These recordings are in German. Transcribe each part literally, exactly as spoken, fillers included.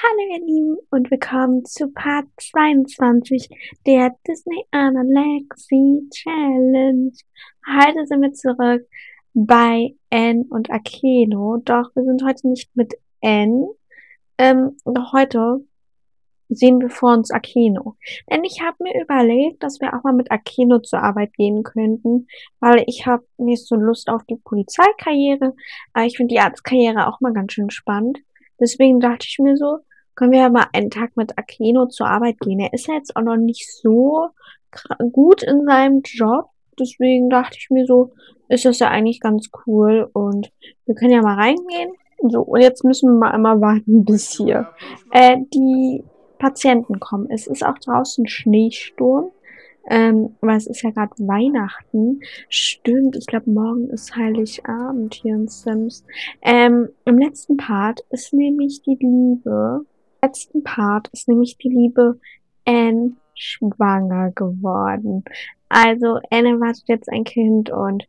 Hallo ihr Lieben und willkommen zu Part zweiundzwanzig der Disney Legacy Challenge. Heute sind wir zurück bei Anne und Akeno, doch wir sind heute nicht mit Anne, ähm, doch heute sehen wir vor uns Akeno. Denn ich habe mir überlegt, dass wir auch mal mit Akeno zur Arbeit gehen könnten, weil ich habe nicht so Lust auf die Polizeikarriere, aber ich finde die Arztkarriere auch mal ganz schön spannend. Deswegen dachte ich mir so, können wir ja mal einen Tag mit Akeno zur Arbeit gehen. Er ist ja jetzt auch noch nicht so gut in seinem Job. Deswegen dachte ich mir so, ist das ja eigentlich ganz cool. Und wir können ja mal reingehen. So, und jetzt müssen wir mal einmal warten bis hier äh, die Patienten kommen. Es ist auch draußen Schneesturm. Ähm, weil es ist ja gerade Weihnachten. Stimmt, ich glaube, morgen ist Heiligabend hier in Sims. Ähm, im letzten Part ist nämlich die Liebe, im letzten Part ist nämlich die liebe Anne schwanger geworden. Also Anne erwartet jetzt ein Kind und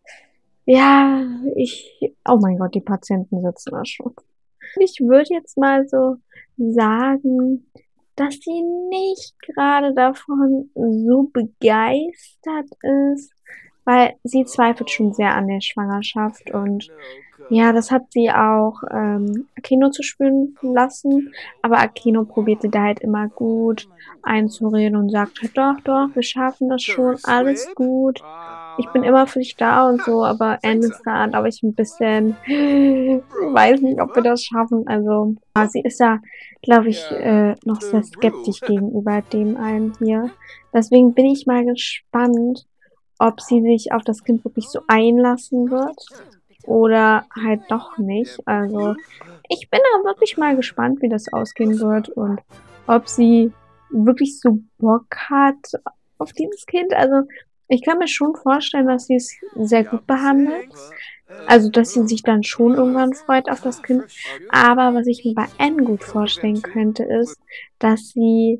ja, ich, oh mein Gott, die Patienten sitzen da schon. Ich würde jetzt mal so sagen, dass sie nicht gerade davon so begeistert ist, weil sie zweifelt schon sehr an der Schwangerschaft und ja, das hat sie auch ähm, Akeno zu spüren lassen, aber Akeno probiert sie da halt immer gut einzureden und sagt halt, doch, doch, wir schaffen das schon, alles gut. Ich bin immer für dich da und so, aber Anne ist da, glaube ich, ein bisschen, weiß nicht, ob wir das schaffen. Also, ja, sie ist da, glaube ich, äh, noch sehr skeptisch gegenüber dem einen hier. Deswegen bin ich mal gespannt, ob sie sich auf das Kind wirklich so einlassen wird oder halt doch nicht. Also, ich bin da wirklich mal gespannt, wie das ausgehen wird und ob sie wirklich so Bock hat auf dieses Kind. Also, ich kann mir schon vorstellen, dass sie es sehr gut behandelt. Also, dass sie sich dann schon irgendwann freut auf das Kind. Aber was ich mir bei Anne gut vorstellen könnte, ist, dass sie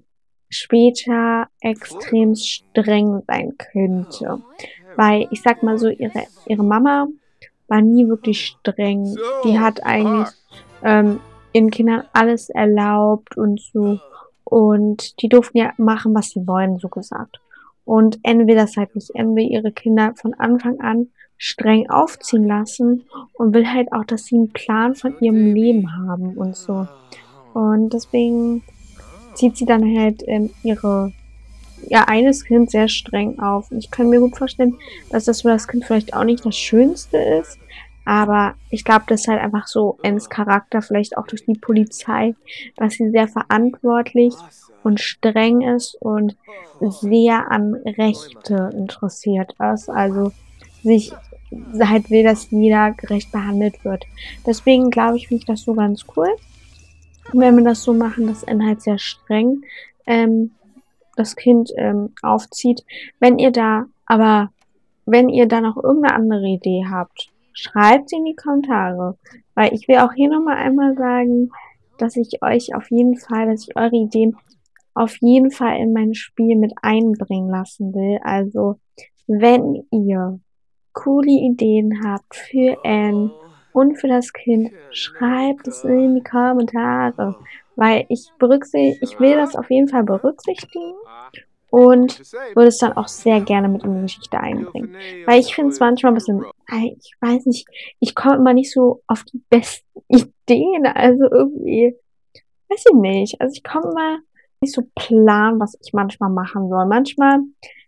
später extrem streng sein könnte. Weil ich sag mal so, ihre, ihre Mama war nie wirklich streng. Die hat eigentlich ähm, ihren Kindern alles erlaubt und so. Und die durften ja machen, was sie wollen, so gesagt. Und Anne will das halt nicht. Anne will ihre Kinder von Anfang an streng aufziehen lassen und will halt auch, dass sie einen Plan von ihrem Leben haben und so. Und deswegen zieht sie dann halt ähm, ihre ihr eines Kind sehr streng auf. Und ich kann mir gut vorstellen, dass das für das Kind vielleicht auch nicht das Schönste ist. Aber ich glaube, das ist halt einfach so Annes Charakter, vielleicht auch durch die Polizei, dass sie sehr verantwortlich und streng ist und sehr an Rechte interessiert ist. Also sich halt will, dass jeder gerecht behandelt wird. Deswegen glaube ich, finde ich das so ganz cool. Wenn wir das so machen, dass Anne halt sehr streng ähm, das Kind ähm, aufzieht. Wenn ihr da, aber wenn ihr da noch irgendeine andere Idee habt, schreibt sie in die Kommentare. Weil ich will auch hier nochmal einmal sagen, dass ich euch auf jeden Fall, dass ich eure Ideen auf jeden Fall in mein Spiel mit einbringen lassen will. Also, wenn ihr coole Ideen habt für Anne und für das Kind, schreibt es in die Kommentare. Weil ich berücksichtige, ich will das auf jeden Fall berücksichtigen und würde es dann auch sehr gerne mit in die Geschichte einbringen. Weil ich finde es manchmal ein bisschen, ich weiß nicht, ich komme immer nicht so auf die besten Ideen. Also irgendwie, weiß ich nicht. Also ich komme immer nicht so plan, was ich manchmal machen soll. Manchmal,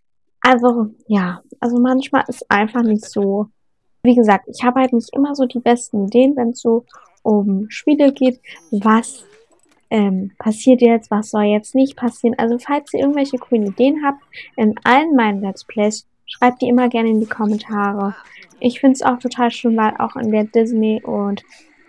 also ja, also manchmal ist einfach nicht so. Wie gesagt, ich habe halt nicht immer so die besten Ideen, wenn es so um Spiele geht. Was ähm, passiert jetzt, was soll jetzt nicht passieren. Also falls ihr irgendwelche coolen Ideen habt in allen meinen Let's Plays, schreibt die immer gerne in die Kommentare. Ich finde es auch total schön, weil auch in der Disney und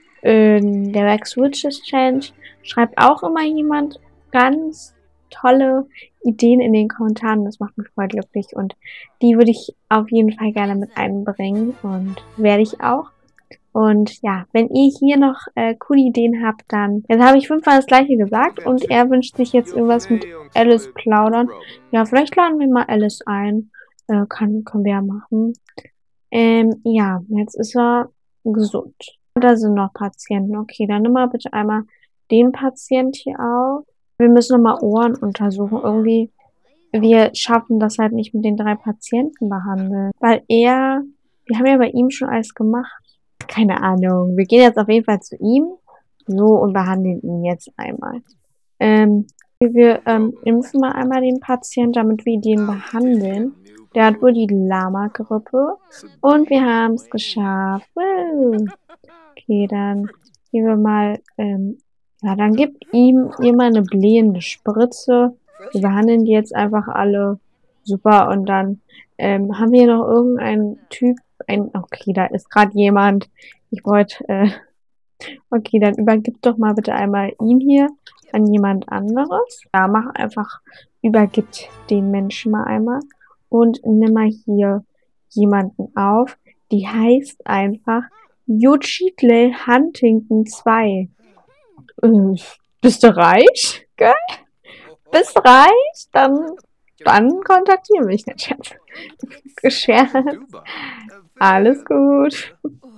in der Rex Witches Challenge schreibt auch immer jemand ganz tolle Ideen in den Kommentaren. Das macht mich voll glücklich und die würde ich auf jeden Fall gerne mit einbringen und werde ich auch. Und ja, wenn ihr hier noch äh, coole Ideen habt, dann... Jetzt habe ich fünfmal das gleiche gesagt und er wünscht sich jetzt irgendwas mit Alice plaudern. Ja, vielleicht laden wir mal Alice ein. Äh, kann, können wir ja machen. Ähm, ja, jetzt ist er gesund. Da sind noch Patienten. Okay, dann nimm mal bitte einmal den Patient hier auf. Wir müssen nochmal Ohren untersuchen. Irgendwie, wir schaffen das halt nicht mit den drei Patienten behandeln. Weil er, wir haben ja bei ihm schon alles gemacht. Keine Ahnung. Wir gehen jetzt auf jeden Fall zu ihm. So, und behandeln ihn jetzt einmal. Ähm, wir ähm, impfen mal einmal den Patienten, damit wir den behandeln. Der hat wohl die Lama-Grippe. Und wir haben es geschafft. Woo. Okay, dann gehen wir mal, ähm, ja, dann gibt ihm jemand eine blähende Spritze. Wir behandeln die jetzt einfach alle. Super, und dann ähm, haben wir noch irgendeinen Typ, ein, okay, da ist gerade jemand. Ich wollte, äh, okay, dann übergib doch mal bitte einmal ihn hier an jemand anderes. Ja, mach einfach, übergibt den Menschen mal einmal und nimm mal hier jemanden auf. Die heißt einfach Yuchitle Huntington zwei. Äh, bist du reich? Gell? Bist du reich? Dann, dann kontaktiere mich nicht, Schatz. Gescherzt. Alles gut.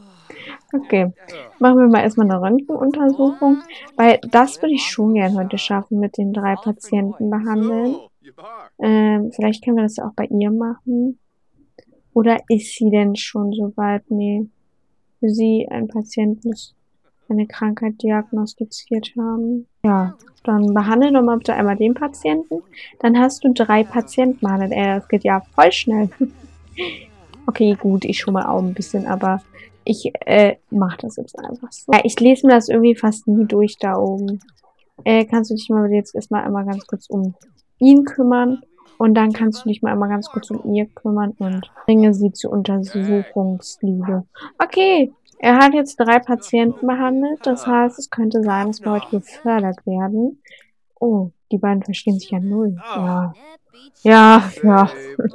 Okay, machen wir mal erstmal eine Röntgenuntersuchung, weil das würde ich schon gerne heute schaffen, mit den drei Patienten behandeln. Ähm, vielleicht können wir das auch bei ihr machen. Oder ist sie denn schon so weit? Nee, für sie ein Patient muss eine Krankheit diagnostiziert haben. Ja, dann behandle doch mal bitte einmal den Patienten. Dann hast du drei Patienten behandelt. Ey, das geht ja voll schnell. Okay, gut, ich schon mal auch ein bisschen, aber ich äh, mache das jetzt einfach so. Ja, ich lese mir das irgendwie fast nie durch da oben. Äh, kannst du dich mal jetzt erstmal einmal ganz kurz um ihn kümmern und dann kannst du dich mal einmal ganz kurz um ihr kümmern und bringe sie zur Untersuchungsliege. Okay, er hat jetzt drei Patienten behandelt, das heißt, es könnte sein, dass wir heute befördert werden. Oh, die beiden verstehen sich ja null. Ja, ja, ja.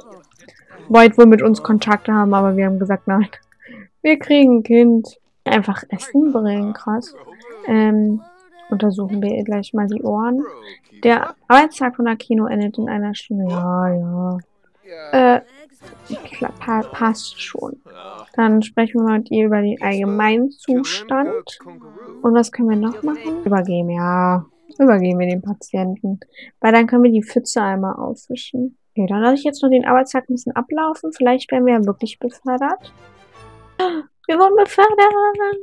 Wollt wohl mit uns Kontakte haben, aber wir haben gesagt, nein. Wir kriegen ein Kind. Einfach Essen bringen, krass. Ähm, untersuchen wir gleich mal die Ohren. Der Arbeitstag von Akino endet in einer Stunde. Ja, ja. Äh, klar, pa passt schon. Dann sprechen wir mit ihr über den Allgemeinzustand. Und was können wir noch machen? Übergeben, ja. Übergeben wir den Patienten. Weil dann können wir die Pfütze einmal aufwischen. Okay, dann lasse ich jetzt noch den Arbeitstag ein bisschen ablaufen. Vielleicht werden wir ja wirklich befördert. Wir wurden befördert.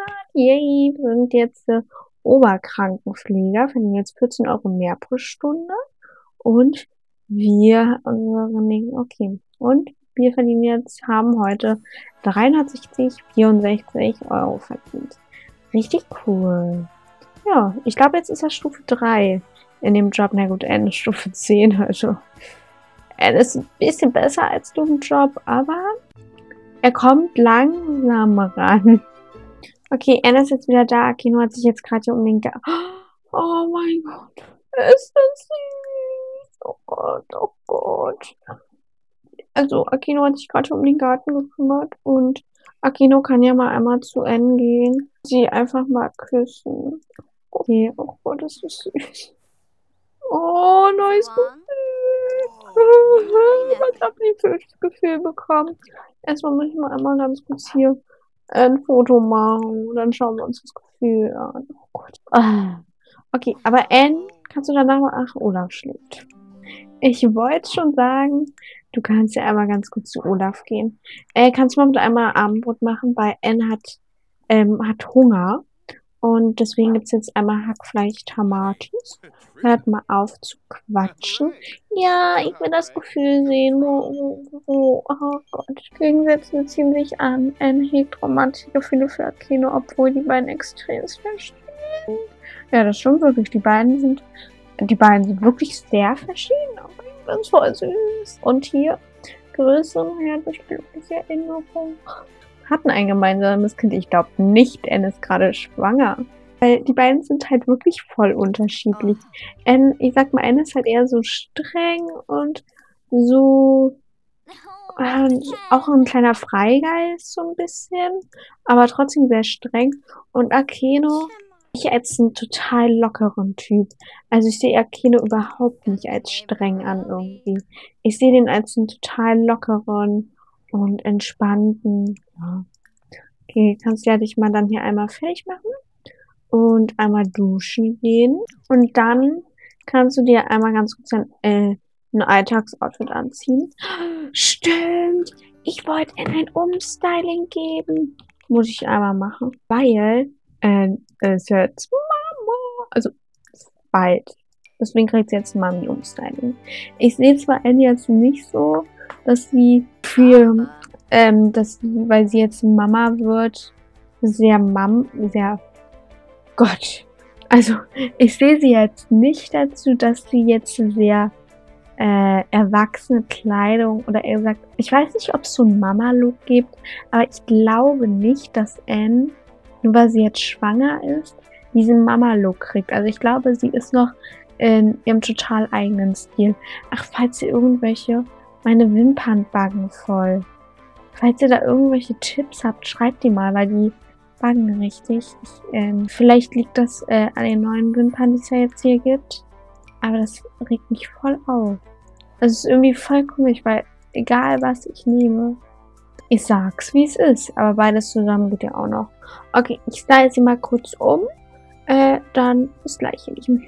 Yay, wir sind jetzt äh, Oberkrankenpfleger. Verdienen jetzt vierzehn Euro mehr pro Stunde. Und wir, äh, okay. Und wir verdienen jetzt, haben heute dreihundertsechzig, vierundsechzig Euro verdient. Richtig cool. Ja, ich glaube, jetzt ist er Stufe drei in dem Job. Na gut, N ist Stufe zehn, also. N ist ein bisschen besser als du im Job, aber er kommt langsam ran. Okay, Anna ist jetzt wieder da. Akino hat sich jetzt gerade hier um den Garten. Oh mein Gott. Ist das süß. Oh Gott, oh Gott. Also, Akino hat sich gerade um den Garten gekümmert und Akino kann ja mal einmal zu N gehen. Sie einfach mal küssen. Okay, oh Gott, das ist süß. Oh, neues Gefühl. Ich habe ein schönes Gefühl bekommen. Erstmal muss ich mal einmal ganz kurz hier ein Foto machen. Dann schauen wir uns das Gefühl an. Oh Gott. Ah. Okay, aber Anne, kannst du danach mal... Ach, Olaf schläft. Ich wollte schon sagen, du kannst ja einmal ganz kurz zu Olaf gehen. Äh, kannst du mal bitte einmal Abendbrot machen, weil Anne hat, ähm, hat Hunger. Und deswegen gibt es jetzt einmal Hackfleisch Tamatis. Hört mal auf zu quatschen. Ja, ich will das Gefühl sehen. Oh, oh, oh, oh Gott. Gegensätze ziehen sich an. Ein hegt romantische Gefühle für Akino, obwohl die beiden extrem verstehen. Ja, das stimmt wirklich. Die beiden sind, die beiden sind wirklich sehr verschieden. Aber ich bin's voll süß. Und hier, Größe und Herr durch glückliche Erinnerung. Hatten ein gemeinsames Kind. Ich glaube nicht, Anne ist gerade schwanger. Weil die beiden sind halt wirklich voll unterschiedlich. Anne, ich sag mal, Anne ist halt eher so streng und so äh, auch ein kleiner Freigeist so ein bisschen, aber trotzdem sehr streng. Und Akeno, ich als einen total lockeren Typ. Also ich sehe Akeno überhaupt nicht als streng an irgendwie. Ich sehe den als einen total lockeren und entspannten. Ja. Okay, kannst du ja dich mal dann hier einmal fertig machen. und einmal duschen gehen. Und dann kannst du dir einmal ganz kurz ein, äh, ein Alltagsoutfit anziehen. Stimmt, ich wollte in ein Umstyling geben. Muss ich einmal machen, weil äh, es ist jetzt Mama, also bald. Deswegen kriegt sie jetzt Mami Umstyling. Ich sehe zwar Annie jetzt nicht so, dass sie für, ähm, dass sie, weil sie jetzt Mama wird, sehr Mam, sehr Gott. Also, ich sehe sie jetzt nicht dazu, dass sie jetzt sehr äh, erwachsene Kleidung oder eher gesagt, ich weiß nicht, ob es so einen Mama-Look gibt, aber ich glaube nicht, dass Anne, nur weil sie jetzt schwanger ist, diesen Mama-Look kriegt. Also ich glaube, sie ist noch in ihrem total eigenen Stil. Ach, falls ihr irgendwelche, meine Wimpern baggen voll. Falls ihr da irgendwelche Tipps habt, schreibt die mal, weil die baggen richtig. Ich, ähm, vielleicht liegt das äh, an den neuen Wimpern, die es ja jetzt hier gibt. Aber das regt mich voll auf. Das ist irgendwie voll komisch, weil egal was ich nehme, ich sag's wie es ist. Aber beides zusammen geht ja auch noch. Okay, ich style sie mal kurz um. Äh, dann bis gleich, ihr Lieben.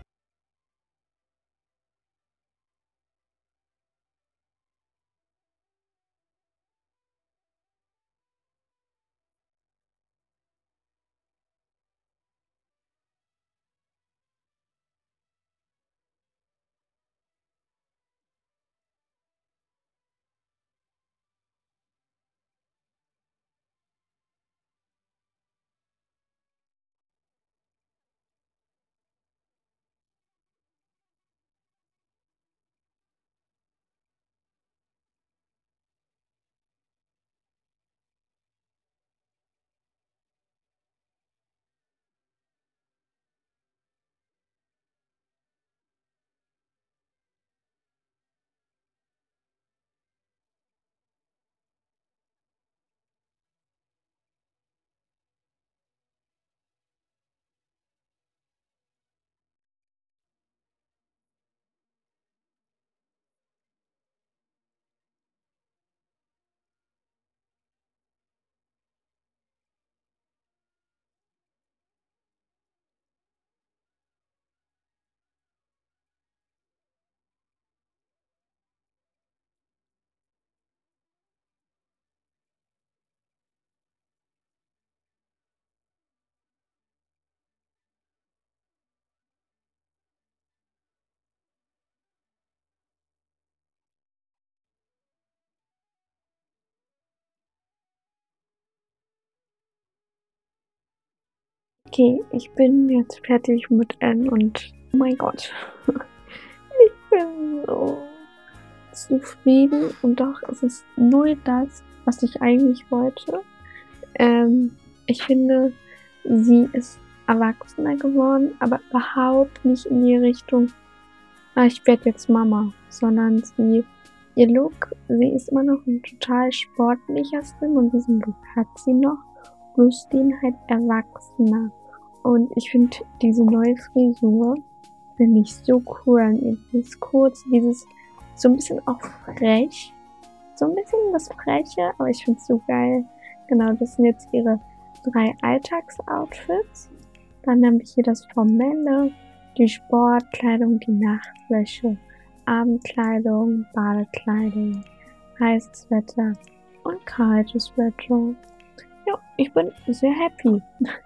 Okay, ich bin jetzt fertig mit Anne und oh mein Gott. Ich bin so zufrieden und doch ist es null das, was ich eigentlich wollte. Ähm, ich finde, sie ist erwachsener geworden, aber überhaupt nicht in die Richtung, ah, ich werde jetzt Mama, sondern sie, ihr Look, sie ist immer noch ein total sportlicher Stil und diesen Look hat sie noch, bloß den halt erwachsener. Und ich finde diese neue Frisur, finde ich so cool. Dieses kurz, dieses so ein bisschen auch frech, so ein bisschen das Freche, aber ich finde es so geil. Genau, das sind jetzt ihre drei Alltagsoutfits. Dann habe ich hier das Formelle, die Sportkleidung, die Nachtwäsche, Abendkleidung, Badekleidung, heißes Wetter und kaltes Wetter. Ja, ich bin sehr happy.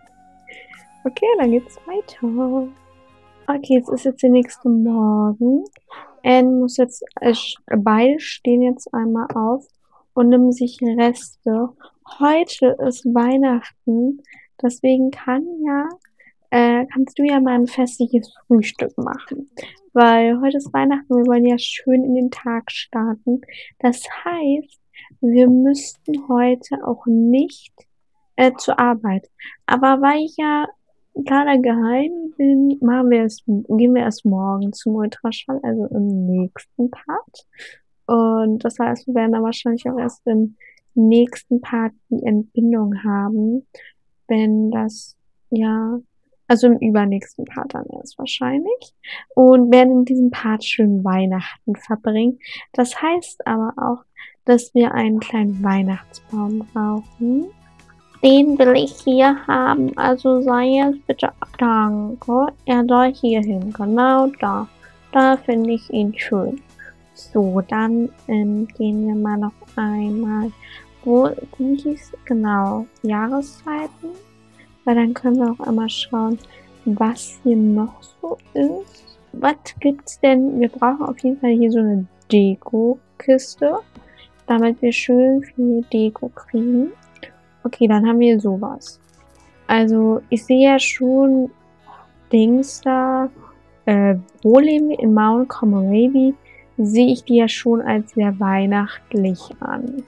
Okay, dann geht's weiter. Okay, es ist jetzt der nächste Morgen. Anne muss jetzt, äh, beide stehen jetzt einmal auf und nehmen sich Reste. Heute ist Weihnachten, deswegen kann ja, äh, kannst du ja mal ein festliches Frühstück machen. Weil heute ist Weihnachten, wir wollen ja schön in den Tag starten. Das heißt, wir müssten heute auch nicht äh, zur Arbeit. Aber weil ich ja gerade geheim bin, machen wir es, gehen wir erst morgen zum Ultraschall, also im nächsten Part. Und das heißt, wir werden dann wahrscheinlich auch erst im nächsten Part die Entbindung haben, wenn das, ja, also im übernächsten Part dann erst wahrscheinlich. Und werden in diesem Part schön Weihnachten verbringen. Das heißt aber auch, dass wir einen kleinen Weihnachtsbaum brauchen. Den will ich hier haben, also sei es bitte. Danke. Er soll hier hin, genau da. Da finde ich ihn schön. So, dann ähm, gehen wir mal noch einmal. Wo sind die? Genau, Jahreszeiten. Weil dann können wir auch einmal schauen, was hier noch so ist. Was gibt's denn? Wir brauchen auf jeden Fall hier so eine Deko-Kiste, damit wir schön viel Deko kriegen. Okay, dann haben wir sowas. Also, ich sehe ja schon Dings da. Äh, wo leben wir? In Mount Komorebi sehe ich die ja schon als sehr weihnachtlich an.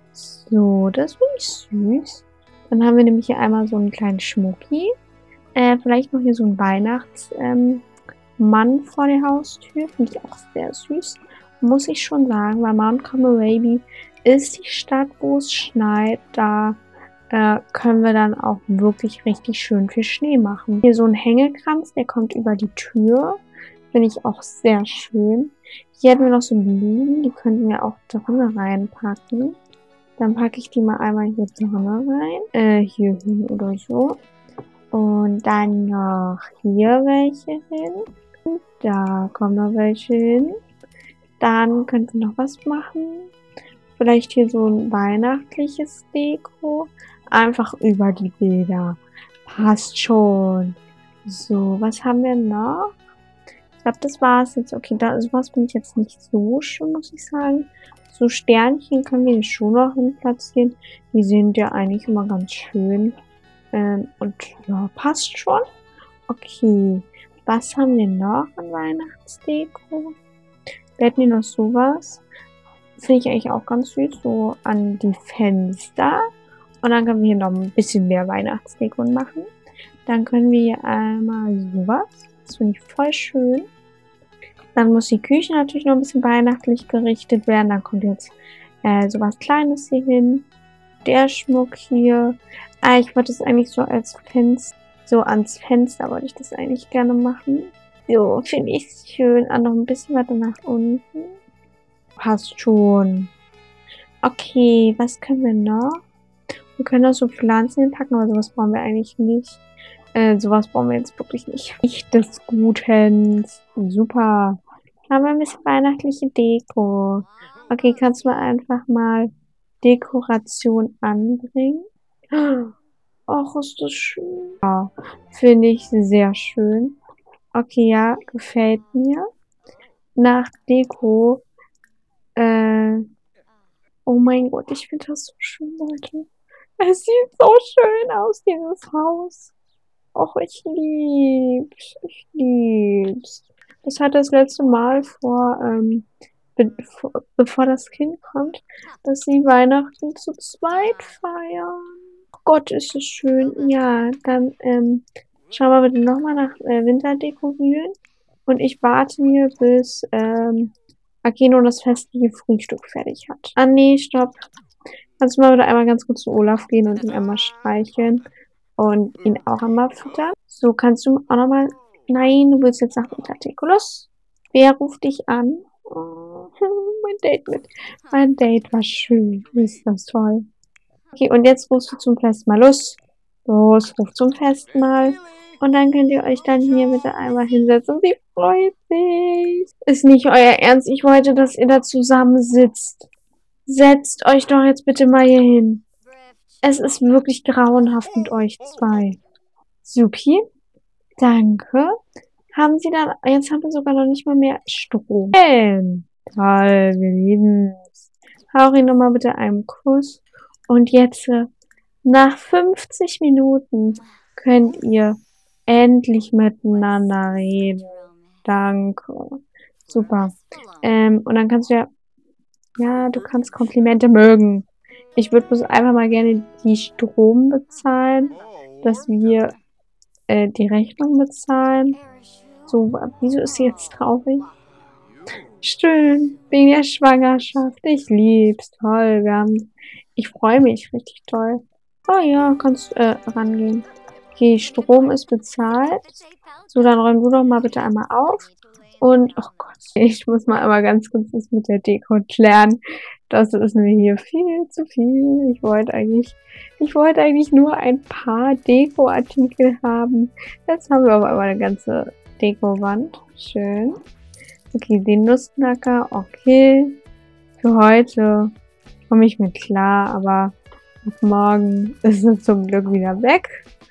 So, das finde ich süß. Dann haben wir nämlich hier einmal so einen kleinen Schmucki. Äh, vielleicht noch hier so ein Weihnachtsmann ähm, vor der Haustür. Finde ich auch sehr süß. Muss ich schon sagen, weil Mount Komorebi ist die Stadt, wo es schneit. Da äh, können wir dann auch wirklich richtig schön viel Schnee machen. Hier so ein Hängekranz, der kommt über die Tür. Finde ich auch sehr schön. Hier hätten wir noch so Blumen, die könnten wir auch drinnen reinpacken. Dann packe ich die mal einmal hier drinnen rein. Äh, hier hin oder so. Und dann noch hier welche hin. Und da kommen noch welche hin. Dann könnten wir noch was machen. Vielleicht hier so ein weihnachtliches Deko. Einfach über die Bilder. Passt schon. So, was haben wir noch? Ich glaube, das war es jetzt. Okay, da sowas finde ich jetzt nicht so schön, muss ich sagen. So Sternchen können wir hier schon noch hin platzieren. Die sind ja eigentlich immer ganz schön. Ähm, und ja, passt schon. Okay, was haben wir noch an Weihnachtsdeko? Wir hätten hier noch sowas. Finde ich eigentlich auch ganz süß. So an die Fenster. Und dann können wir hier noch ein bisschen mehr Weihnachtsdeko machen. Dann können wir hier einmal sowas. Das finde ich voll schön. Dann muss die Küche natürlich noch ein bisschen weihnachtlich gerichtet werden. Dann kommt jetzt äh, sowas Kleines hier hin. Der Schmuck hier. Ah, ich wollte das eigentlich so als Fenster, so ans Fenster wollte ich das eigentlich gerne machen. So, finde ich schön. Ah, noch ein bisschen weiter nach unten. Passt schon. Okay, was können wir noch? Wir können auch so Pflanzen hinpacken, aber sowas brauchen wir eigentlich nicht. Äh, sowas brauchen wir jetzt wirklich nicht. Licht des Gutens. Super. Haben wir ein bisschen weihnachtliche Deko. Okay, kannst du mal einfach mal Dekoration anbringen? Och, ist das schön. Ja, finde ich sehr schön. Okay, ja, gefällt mir. Nach Deko. Äh, oh mein Gott, ich finde das so schön, Leute. Es sieht so schön aus, dieses Haus. Och, ich lieb's. Ich lieb's. Das hat das letzte Mal vor, ähm, be vor, bevor das Kind kommt, dass sie Weihnachten zu zweit feiern. Oh Gott, ist es schön. Ja, dann, ähm, schauen wir bitte nochmal nach äh, Winterdeko wühlen. Und ich warte hier, bis, ähm, Akeno das festliche Frühstück fertig hat. Ah, nee, stopp. Kannst du mal wieder einmal ganz kurz zu Olaf gehen und ihn einmal streicheln. Und ihn auch einmal füttern. So, kannst du auch nochmal... Nein, du willst jetzt nach Winterdeko. Los. Wer ruft dich an? Oh, mein Date mit... Mein Date war schön. Ist das toll. Okay, und jetzt rufst du zum Festmahl. Los. Los, ruf zum Festmahl. Und dann könnt ihr euch dann hier bitte einmal hinsetzen. Und sie freut sich. Ist nicht euer Ernst. Ich wollte, dass ihr da zusammen sitzt. Setzt euch doch jetzt bitte mal hier hin. Es ist wirklich grauenhaft mit euch zwei. Supi. Danke. Haben sie dann... Jetzt haben wir sogar noch nicht mal mehr Strom. Ähm, toll, wir lieben's. Hau ihn nochmal bitte einen Kuss. Und jetzt, nach fünfzig Minuten, könnt ihr endlich miteinander reden. Danke. Super. Ähm, und dann kannst du ja... Ja, du kannst Komplimente mögen. Ich würde bloß einfach mal gerne die Strom bezahlen, dass wir äh, die Rechnung bezahlen. So, wieso ist sie jetzt traurig? Schön, wegen der Schwangerschaft. Ich lieb's, toll. Wir haben, ich freue mich richtig toll. Oh ja, kannst äh, rangehen. Okay, Strom ist bezahlt. So, dann räum du doch mal bitte einmal auf. Und, oh Gott, ich muss mal einmal ganz kurz das mit der Deko klären. Das ist mir hier viel zu viel. Ich wollte eigentlich, ich wollte eigentlich nur ein paar Deko-Artikel haben. Jetzt haben wir aber einmal eine ganze Deko-Wand. Schön. Okay, den Nussknacker, okay. Für heute komme ich mit klar, aber ab morgen ist es zum Glück wieder weg.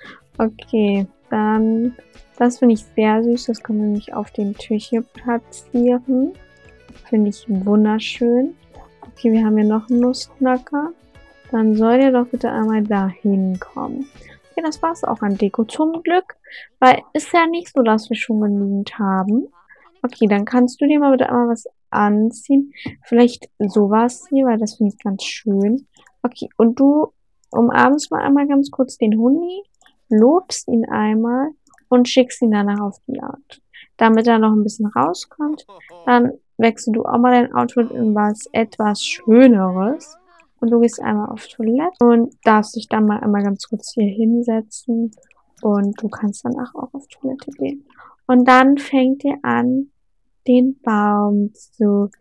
Okay, dann, das finde ich sehr süß. Das können wir nämlich auf dem Tisch hier platzieren. Finde ich wunderschön. Okay, wir haben hier noch einen Nussknacker. Dann soll der doch bitte einmal da hinkommen. Okay, das war es auch an Deko zum Glück. Weil ist ja nicht so, dass wir schon genügend haben. Okay, dann kannst du dir mal bitte einmal was anziehen. Vielleicht sowas hier, weil das finde ich ganz schön. Okay, und du umarmst mal einmal ganz kurz den Huni, lobst ihn einmal und schickst ihn danach auf die Jagd. Damit er noch ein bisschen rauskommt, dann wechselst du auch mal dein Outfit in was etwas Schöneres. Und du gehst einmal auf Toilette und darfst dich dann mal einmal ganz kurz hier hinsetzen. Und du kannst danach auch auf Toilette gehen. Und dann fängt ihr an, den Baum zu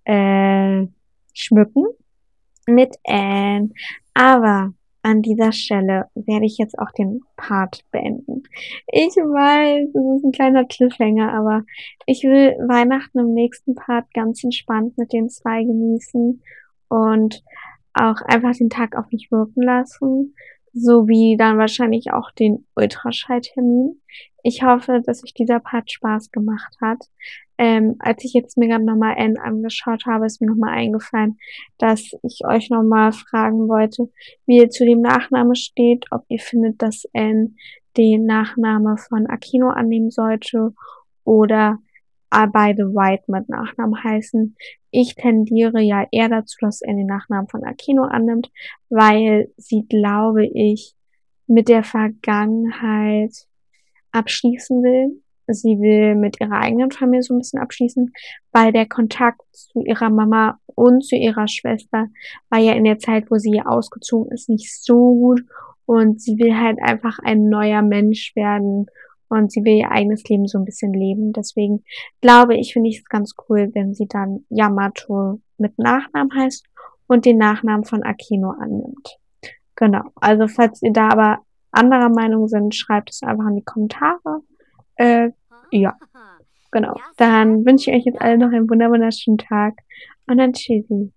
äh, schmücken mit Anne. Aber an dieser Stelle werde ich jetzt auch den Part beenden. Ich weiß, es ist ein kleiner Cliffhanger, aber ich will Weihnachten im nächsten Part ganz entspannt mit den zwei genießen und auch einfach den Tag auf mich wirken lassen, sowie dann wahrscheinlich auch den Ultraschalltermin. Ich hoffe, dass euch dieser Part Spaß gemacht hat. Ähm, als ich jetzt mir gerade nochmal Anne angeschaut habe, ist mir nochmal eingefallen, dass ich euch nochmal fragen wollte, wie ihr zu dem Nachname steht, ob ihr findet, dass Anne den Nachname von Akino annehmen sollte oder beide White mit Nachnamen heißen. Ich tendiere ja eher dazu, dass er den Nachnamen von Akino annimmt, weil sie, glaube ich, mit der Vergangenheit abschließen will. Sie will mit ihrer eigenen Familie so ein bisschen abschließen, weil der Kontakt zu ihrer Mama und zu ihrer Schwester war ja in der Zeit, wo sie hier ausgezogen ist, nicht so gut. Und sie will halt einfach ein neuer Mensch werden. Und sie will ihr eigenes Leben so ein bisschen leben. Deswegen glaube ich, finde ich es ganz cool, wenn sie dann Yamato mit Nachnamen heißt und den Nachnamen von Akino annimmt. Genau. Also falls ihr da aber anderer Meinung sind, schreibt es einfach in die Kommentare. Äh, ja, genau. Dann wünsche ich euch jetzt alle noch einen wunderschönen Tag und dann tschüssi.